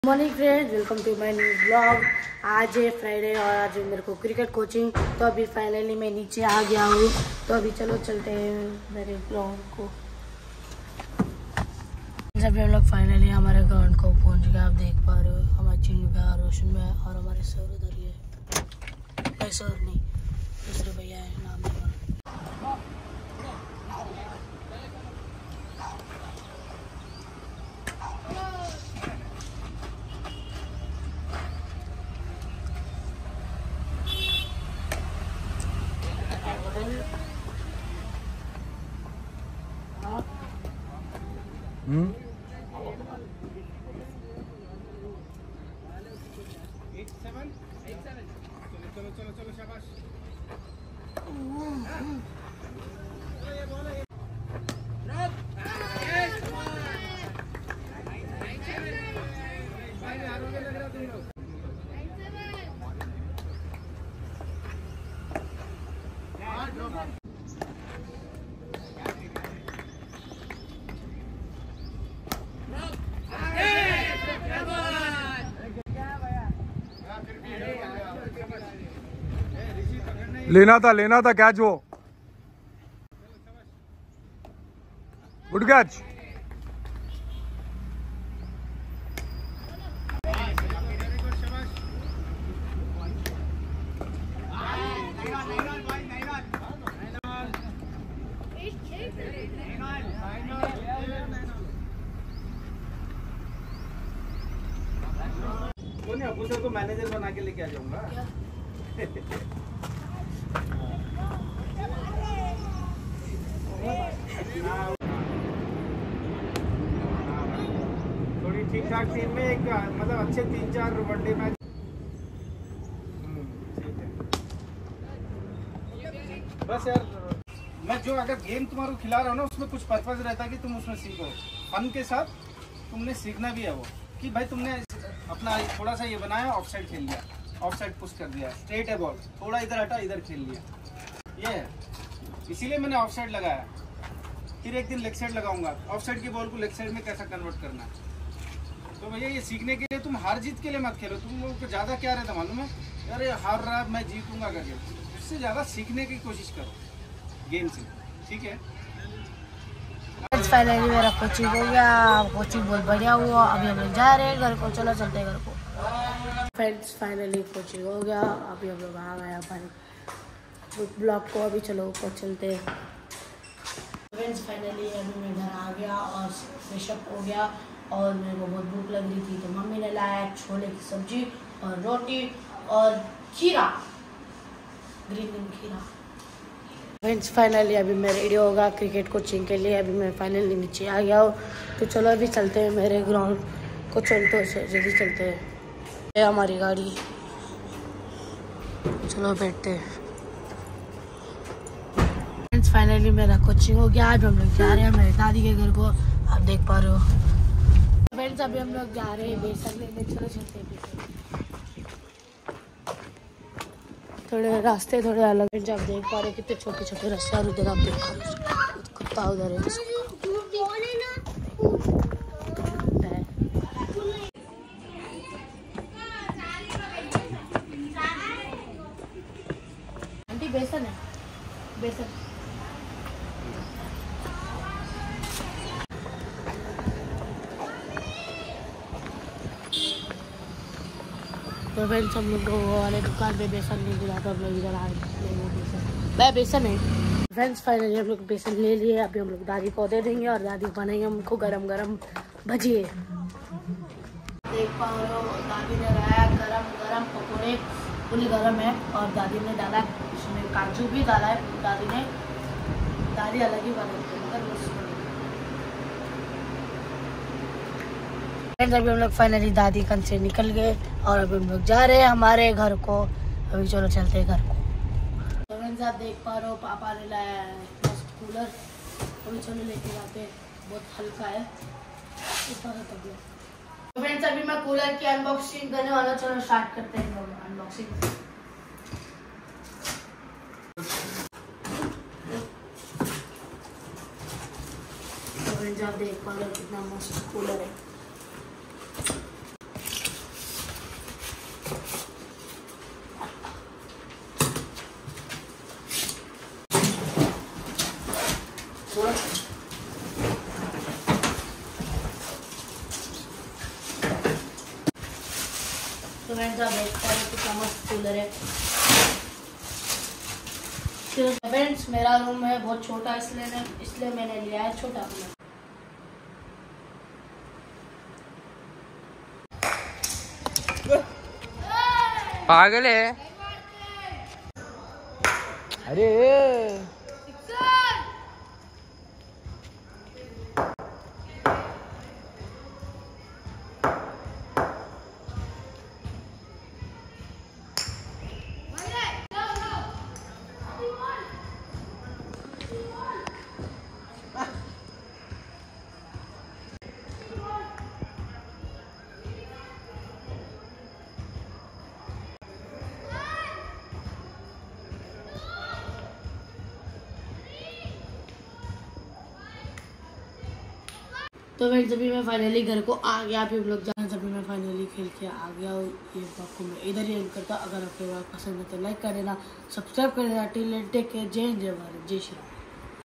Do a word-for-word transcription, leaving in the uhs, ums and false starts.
Morning friends, welcome to my new blog. आज है Friday और आज है मेरे को क्रिकेट कोचिंग। तो अभी फाइनली मैं नीचे आ गया हूँ। तो अभी चलो चलते हैं मेरे ग्राउंड को। जब हम लोग फाइनली हमारे ग्राउंड को पहुँच गए, आप देख पा रहे हो हमारे चिन्नू भैया, रोशन भैया और हमारे सर उधर ही है। नहीं सर नहीं, दूसरे भैया है, नाम नहीं। हम्म चलो चलो चलो शाबाश। लेना था लेना था कैच, वो गुड कैच। अबूसर को मैनेजर बना के लेके आ जाऊंगा। थोड़ी ठीक ठाक टीम में एक मतलब अच्छे तीन चार वनडे मैच। बस यार, मैं जो अगर गेम तुम्हारे खिला रहा हूँ ना, उसमें कुछ पर्पज रहता है कि तुम उसमें सीखो। फन के साथ तुमने सीखना भी है वो, कि भाई तुमने अपना थोड़ा सा ये बनाया, ऑफ साइड खेल लिया, ऑफ साइड पुश कर दिया, स्ट्रेट है बॉल, थोड़ा इधर हटा इधर खेल लिया, ये है। इसीलिए मैंने ऑफ साइड लगाया। फिर एक दिन लेग साइड लगाऊंगा, ऑफ साइड की बॉल को लेग साइड में कैसा कन्वर्ट करना है। तो भैया ये सीखने के लिए, तुम हार जीत के लिए मत खेलो। तुम लोगों को ज़्यादा क्या रहता मालूम है, अरे हार रहा मैं जीतूंगा करके। उससे ज़्यादा सीखने की कोशिश करो गेम से, ठीक है। फाइनली मेरा कोचिंग हो गया, कोचिंग बहुत बढ़िया हुआ। अभी हम लोग जा रहे हैं घर को, चलो चलते हैं घर को। फ्रेंड्स फाइनली कोचिंग हो गया, अभी हम लोग आ गए हमारे ब्लॉग को। अभी चलो ऊपर चलते हैं। फ्रेंड्स फाइनली अभी मैं घर आ गया और फ्रेशअप हो गया और मेरे को बहुत भूख लग रही थी, तो मम्मी ने लाया छोले की सब्जी और रोटी और खीरा, ग्रीन खीरा। फ्रेंड्स फाइनली अभी मैं रेडी होगा क्रिकेट कोचिंग के लिए। अभी मैं फाइनली नीचे आ गया हूँ, तो चलो अभी चलते हैं मेरे ग्राउंड को। चलते हैं जल्दी चलते हैं, ये हमारी गाड़ी, चलो बैठते हैं। फ्रेंड्स फाइनली मेरा कोचिंग हो गया। आज हम लोग जा रहे हैं मेरी दादी के घर को, आप देख पा रहे हो। फ्रेंड्स अभी हम लोग जा रहे हैं बेसन लेने, चलो चलते हैं बेसन। थोड़े रास्ते थोड़े अलग हैं, आप देख पा रहे हो कितने छोटे छोटे रास्ते हैं। उधर आप देख पा रहे हो कुत्ता उधर है। आंटी बेसन है, बेसन। तो फ्रेंड्स हम लोग वाले दुकान पे बेसन नहीं मिला, तो हम लोग इधर आए बेसन। मैं बेसन है। फ्रेंड्स फाइनली हम लोग बेसन ले लिए। अभी हम लोग दादी को दे देंगे और दादी बनाएंगे हमको गरम गरम भजिए। देख पा रहे हो दादी ने लाया गरम गरम पकौड़े, फुल गरम है। और दादी ने डाला उसमें काजू भी डाला है। दादी ने दादी अलग ही बनाई। अभी हम लोग फाइनली दादी कन से निकल गए और अभी हम लोग जा रहे हैं हमारे घर को। अभी चलो चलते हैं घर को। तो आप देख पा रहे हो पापा ने लाया है मस्त कूलर, अभी चलो लेके जाते हैं। बहुत हल्का है। तो फ्रेंड्स अभी मैं कूलर की अनबॉक्सिंग करने वाला, चलो स्टार्ट करते हैं अनबॉक्सिंग। तो फ्रेंड्स आप देख पा रहे हो कितना मस्त कूलर है। तो मैं जब देखता हूँ कितना मस्त कूलर है। फ्रेंड्स मेरा रूम है बहुत छोटा, इसलिए इसलिए मैंने लिया है छोटा कूलर। पागल है। अरे तो मैं जब भी मैं फाइनली घर को आ गया, आप लोग जाना, जब भी मैं फाइनली खेल के आ गया ये आपको मैं इधर ही एंड करता। अगर आपको बात पसंद है तो लाइक कर देना, सब्सक्राइब कर देना। टिल टेक केयर, जय हिंद, जय भारत, जय श्री राम।